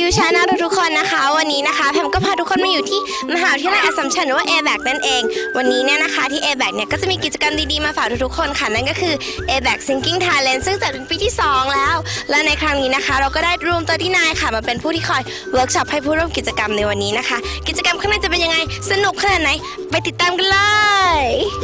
ยูชาแนลทุกคนนะคะวันนี้นะคะแพมก็พาทุกคนมาอยู่ที่มหาวิทยาลัยอัสสัมชัญหรือว่า ABAC นั่นเองวันนี้เนี่ยนะคะที่ ABAC เนี่ยก็จะมีกิจกรรมดีๆมาฝากทุกๆคนค่ะนั่นก็คือ ABAC Singing Talent ซึ่งจัดเป็นปีที่2แล้วและในครั้งนี้นะคะเราก็ได้รวมตัวที่นายค่ะมาเป็นผู้ที่คอยเวิร์กช็อปให้ผู้ร่วมกิจกรรมในวันนี้นะคะกิจกรรมข้างในจะเป็นยังไงสนุกขนาดไหนไปติดตามกันเลย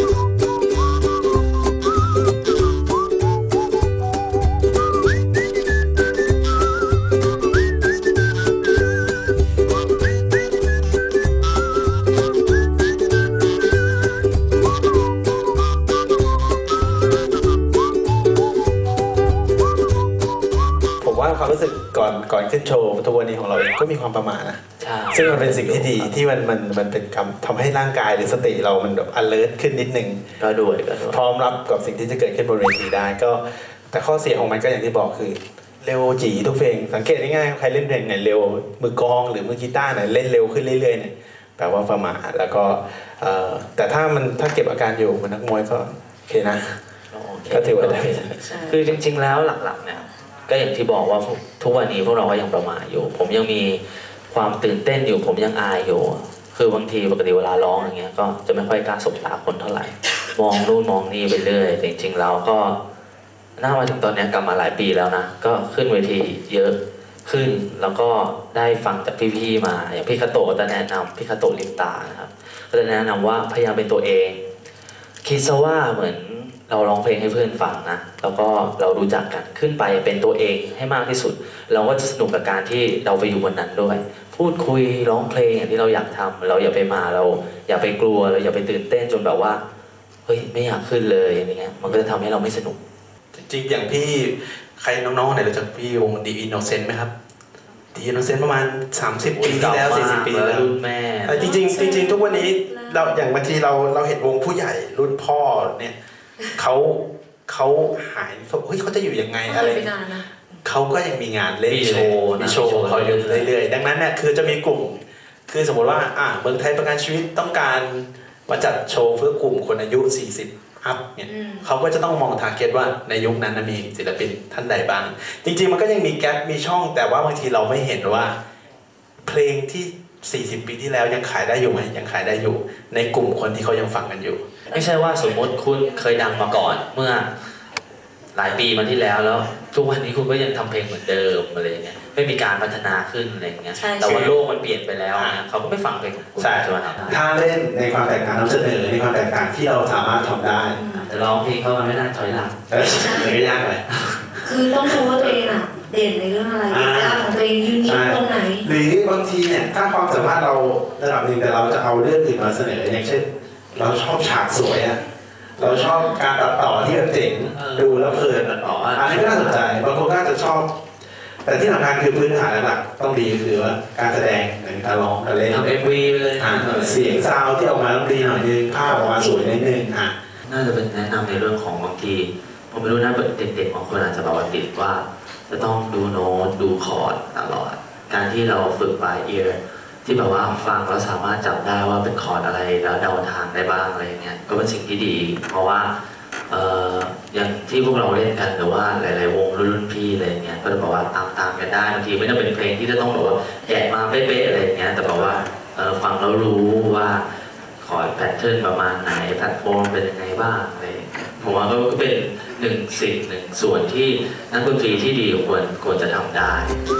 ความรู้สึกก่อนขึ้นโชว์ตัวนี้ของเราเองก็มีความประมาทนะซึ่งมันเป็นสิ่งที่ดีที่มันเป็นคำทำให้ร่างกายหรือสติเรามันแบบ alert ขึ้นนิดนึงก็ด้วยพร้อมรับกับสิ่งที่จะเกิดขึ้นบนเวทีได้ก็แต่ข้อเสียของมันก็อย่างที่บอกคือเร็วจีทุกเพลงสังเกตง่ายๆใครเล่นเพลงไหนเร็วมือกลองหรือมือกีตาร์ไหนเล่นเร็วขึ้นเรื่อยๆเนี่ยแปลว่าประมาทแล้วก็แต่ถ้าเก็บอาการอยู่เหมือนนักมวยก็โอเคนะก็ถือว่าได้คือจริงๆแล้วหลักๆเนี่ยก็อย่างที่บอกว่าทุกวันนี้พวกเราก็ยังประมาทอยู่ผมยังมีความตื่นเต้นอยู่ผมยังอายอยู่คือบางทีปกติเวลาร้องอย่างเงี้ยก็จะไม่ค่อยกล้าสบตาคนเท่าไหร่มองนู่นมองนี่ไปเรื่อยจริงๆแล้วก็น่ามาถึงตอนนี้กลับมาหลายปีแล้วนะก็ขึ้นเวทีเยอะขึ้นแล้วก็ได้ฟังจากพี่ๆมาอย่างพี่คาโตะก็จะแนะนำพี่คาโตะลิมตานะครับก็จะแนะนำว่าพยายามเป็นตัวเองคิดซะว่าเหมือนเราร้องเพลงให้เพื่อนฟังนะแล้วก็เรารู้จักกันขึ้นไปเป็นตัวเองให้มากที่สุดเราก็จะสนุกกับการที่เราไปอยู่บนนั้นด้วยพูดคุยร้องเพลงอย่างที่เราอยากทำเราอย่าไปมาเราอย่าไปกลัวเราอย่าไปตื่นเต้นจนแบบว่าเฮ้ยไม่อยากขึ้นเลยอย่างเงี้ยมันก็จะทำให้เราไม่สนุกจริงๆอย่างพี่ใครน้องๆไหนรู้จักพี่วงดีอินโนเซนต์ไหมครับดีอินโนเซนต์ประมาณ30 ปีที่แล้ว40 ปีแล้วรุ่นแม่จริงๆทุกวันนี้เราอย่างบางทีเราเห็นวงผู้ใหญ่รุ่นพ่อเนี่ยเขาหายเฮ้ยเขาจะอยู่ยังไงอะไรเขาก็ยังมีงานเล่นโชว์เขาอยู่เรื่อยๆดังนั้นเนี่ยคือจะมีกลุ่มคือสมมติว่าเมืองไทยประกันชีวิตต้องการมาจัดโชว์เพื่อกลุ่มคนอายุ40อัพเนี่ยเขาก็จะต้องมองทาร์เก็ตว่าในยุคนั้นมีศิลปินท่านใดบ้างจริงๆมันก็ยังมีแกปมีช่องแต่ว่าบางทีเราไม่เห็นว่าเพลงที่40 ปีที่แล้วยังขายได้อยู่ไหมยังขายได้อยู่ในกลุ่มคนที่เขายังฟังกันอยู่ไม่ใช่ว่าสมมติคุณเคยดังมาก่อนเมื่อหลายปีมาที่แล้วทุกวันนี้คุณก็ยังทำเพลงเหมือนเดิมอะไรเงี้ยไม่มีการพัฒนาขึ้นอะไรเงี้ยแต่ว่าโลกมันเปลี่ยนไปแล้วนะเขาก็ไม่ฟังเพลงของคุณใช่ไหมครับถ้าเล่นในความแตกต่างนำเสนอในความแตกต่างที่เราสามารถทำได้แต่ร้องเพลงเข้ามาไม่ได้ถอยหลังไม่ยากเลยคือต้องรู้ว่าตัวเองเด่นในเรื่องอะไรเรื่องของตัวเองยูนิคตรงไหนหรือบางทีเนี่ยถ้าความสามารถเราระดับหนึ่งแต่เราจะเอาเรื่องอื่นมาเสนออย่างเช่นเราชอบฉากสวยเราชอบการตัดต่อที่มันเจ๋งดูแล้วเพลินตัดต่ออันนี้ก็น่าสนใจบางคนก็จะชอบแต่ที่สำคัญคือพื้นฐานหลักต้องดีคือว่าการแสดงหรือการร้องการเล่นทำMVไปเลยเสียงซาวที่ออกมาต้องดีหน่อยนึงภาพออกมาสวยนิดนึงน่าจะเป็นแนะนำในเรื่องของบางทีผมไม่รู้นะเด็กๆบางคนอาจจะแบบว่าติดว่าจะต้องดูโน้ตดูคอร์ดตลอดการที่เราฝึก by ear ที่แบบว่าฟังแล้วสามารถจับได้ว่าเป็นคอร์ดอะไรแล้วเดาทางได้บ้างอะไรเงี้ยก็เป็นสิ่งที่ดีเพราะว่าอย่างที่พวกเราเล่นกันหรือว่าหลายๆวงรุ่นพี่อะไรเงี้ยก็จะบอกว่าตามกันได้บางทีไม่ต้องเป็นเพลงที่จะต้องแบบว่าแกะมาเป๊ะๆอะไรเงี้ยแต่บอกว่าฟังแล้วรู้ว่าคอร์ดแพทเทิร์นประมาณไหนแพลตฟอร์มเป็นยังไงบ้างอะไรผมว่าก็เป็นหนึ่งส่วนที่นักดนตรีที่ดีควรจะทำได้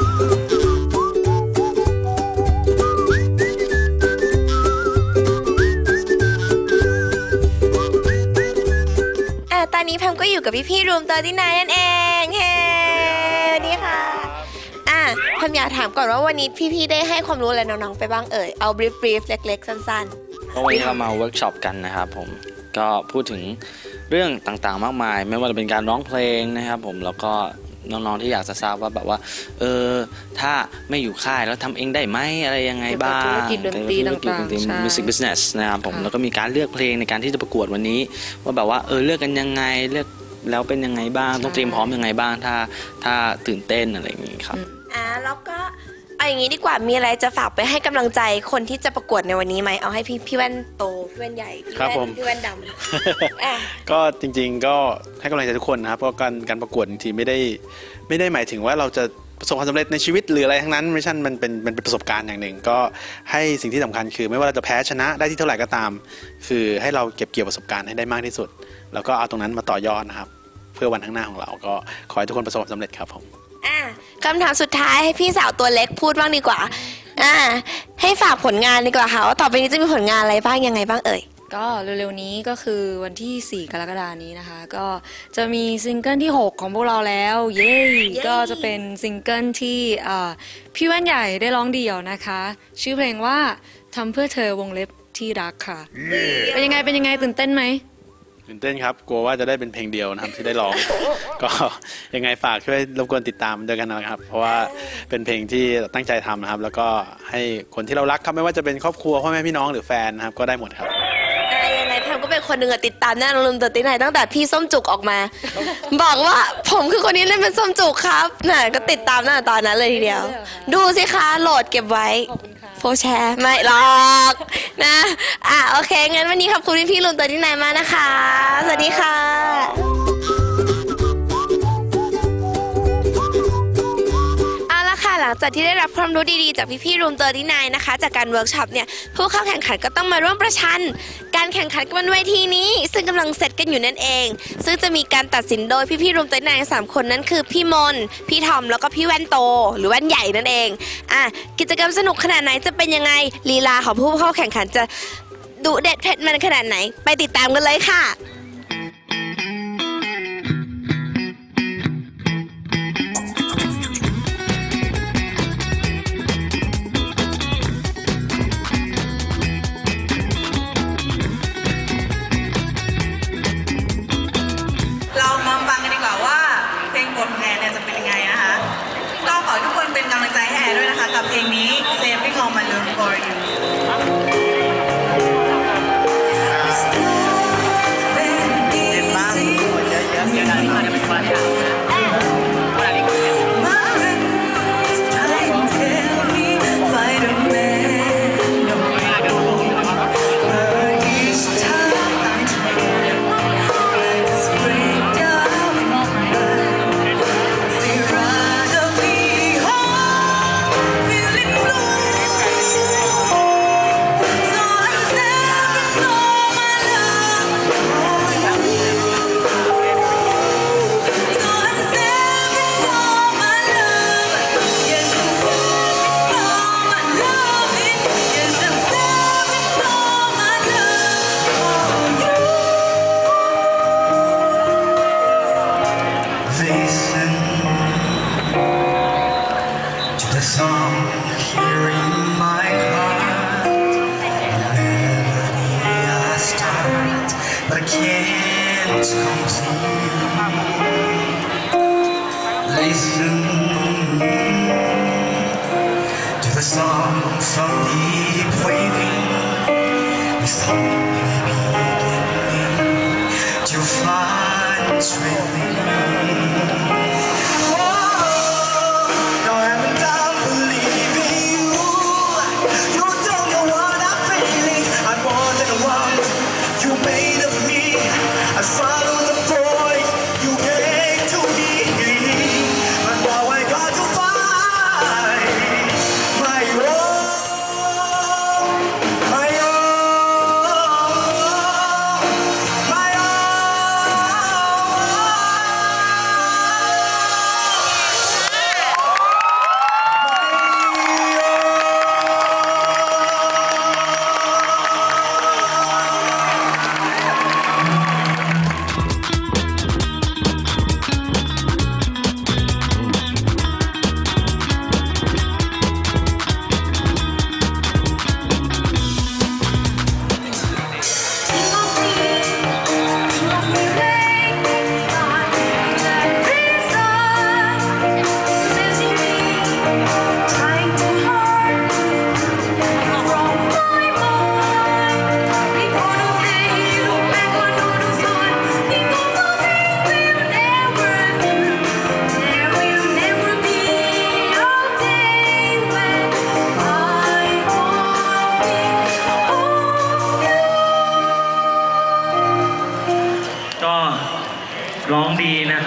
ตอนนี้แพมก็อยู่กับพี่ๆรูม39นั่นเองเฮ้สวัสดีค่ะแพมอยากถามก่อนว่าวันนี้พี่ๆได้ให้ความรู้อะไรน้องๆไปบ้างเอ่ยเอาบรีฟเล็กๆสั้นๆวันนี้เรามาเวิร์กช็อปกันนะครับผมก็พูดถึงเรื่องต่างๆมากมายไม่ว่าจะเป็นการร้องเพลงนะครับผมแล้วก็น้องๆที่อยากจะทราบว่าแบบว่าถ้าไม่อยู่ค่ายแล้วทำเองได้ไหมอะไรยังไงบ้างธุรกิจดนตรีต่างๆ music business นะครับผมแล้วก็มีการเลือกเพลงในการที่จะประกวดวันนี้ว่าแบบว่าเลือกกันยังไงเลือกแล้วเป็นยังไงบ้างต้องเตรียมพร้อมยังไงบ้างถ้าตื่นเต้นอะไรอย่างนี้ครับแล้วก็เอาอย่างนี้ดีกว่ามีอะไรจะฝากไปให้กำลังใจคนที่จะประกวดในวันนี้ไหมเอาให้พี่แว่นโตพี่แว่นใหญ่พี่แว่นดำก็จริงๆก็ให้กำลังใจทุกคนนะครับเพราะการประกวดจริงๆไม่ได้หมายถึงว่าเราจะประสบความสำเร็จในชีวิตหรืออะไรทั้งนั้นไม่ใช่มันเป็นประสบการณ์อย่างหนึ่งก็ให้สิ่งที่สำคัญคือไม่ว่าเราจะแพ้ชนะได้ที่เท่าไหร่ก็ตามคือให้เราเก็บเกี่ยวประสบการณ์ให้ได้มากที่สุดแล้วก็เอาตรงนั้นมาต่อยอดนะครับเพื่อวันข้างหน้าของเราก็ขอให้ทุกคนประสบความสำเร็จครับผมคำถามสุดท้ายให้พี่สาวตัวเล็กพูดบ้างดีกว่าให้ฝากผลงานดีกว่าค่ะว่าต่อไปนี้จะมีผลงานอะไรบ้างยังไงบ้างเอ่ยก็เร็วๆนี้ก็คือวันที่4 กรกฎาคมนี้นะคะก็จะมีซิงเกิลที่6ของพวกเราแล้วเย้ก็จะเป็นซิงเกิลที่พี่แว่นใหญ่ได้ร้องเดี่ยวนะคะชื่อเพลงว่าทำเพื่อเธอวงเล็บที่รักค่ะเป็นยังไงตื่นเต้นไหมตื่นเต้นครับกลัวว่าจะได้เป็นเพลงเดียวนะครับที่ได้ร้อง ก็ยังไงฝากช่วยรบกวนติดตามด้วยกันนะครับเพราะว่าเป็นเพลงที่ตั้งใจทำนะครับแล้วก็ให้คนที่เรารักครับไม่ว่าจะเป็นครอบครัวพ่อแม่พี่น้องหรือแฟนนะครับก็ได้หมดครับยังไงแพมก็เป็นคนหนึ่งติดตามแน่นอนลืมตื่นไหนตั้งแต่พี่ส้มจุกออกมา บอกว่าผมคือคนนี้เล่นเป็นส้มจุกครับน่ะก็ติดตามตั้งแต่ตอนนั้นเลยทีเดียวดูสิคะโหลดเก็บไว้โพสแชร์ไม่หรอกนะโอเคงั้นวันนี้ขอบคุณพี่ลุงตัวที่ไหนมานะคะสวัสดีค่ะหลังจากที่ได้รับความรู้ดีๆจากพี่ๆรูม39นะคะจากการเวิร์กช็อปเนี่ยผู้เข้าแข่งขันก็ต้องมาร่วมประชันการแข่งขันบนเวทีนี้ซึ่งกำลังเซตกันอยู่นั่นเองซึ่งจะมีการตัดสินโดยพี่ๆรูม39 3 คนนั้นคือพี่มนพี่ทอมแล้วก็พี่แว่นโตหรือแว่นใหญ่นั่นเองกิจกรรมสนุกขนาดไหนจะเป็นยังไงลีลาของผู้เข้าแข่งขันจะดุเด็ดเผ็ดมันขนาดไหนไปติดตามกันเลยค่ะกับเพลงนี้ Saving All My Love For You อ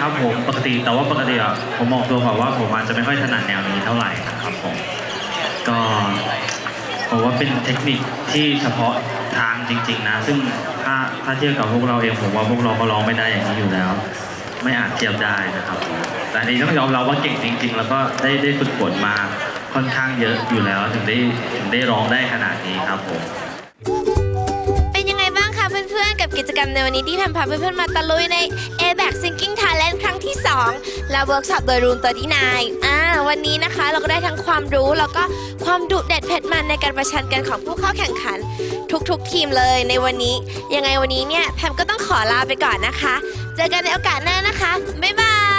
ครับผมปกติอ่ะผมบอกตัวก่อนว่าผมอาจจะไม่ค่อยถนัดแนวนี้เท่าไหร่ครับผมก็ผมว่าเป็นเทคนิคที่เฉพาะทางจริงๆนะซึ่งถ้าเทียบกับพวกเราเองผมว่าพวกเราก็ร้องไม่ได้อย่างนี้อยู่แล้วไม่อาจเทียบได้นะครับแต่อันนี้ต้องยอมรับว่าเก่งจริงๆแล้วก็ได้ฝึกฝนมาค่อนข้างเยอะอยู่แล้วถึงได้ร้องได้ขนาดนี้ครับผมเป็นยังไงบ้างคะเพื่อนๆกับกิจกรรมในวันนี้ที่แพมพาเพื่อนๆมาตะลุยใน A-BAC Singing Talent ครั้งที่ 2 และเวิร์กช็อปโดยRoom 39วันนี้นะคะเราก็ได้ทั้งความรู้แล้วก็ความดุเด็ดเผ็ดมันในการประชันกันของผู้เข้าแข่งขันทุกๆทีมเลยในวันนี้ยังไงวันนี้เนี่ยแพมก็ต้องขอลาไปก่อนนะคะเจอกันในโอกาสหน้านะคะบ๊ายบาย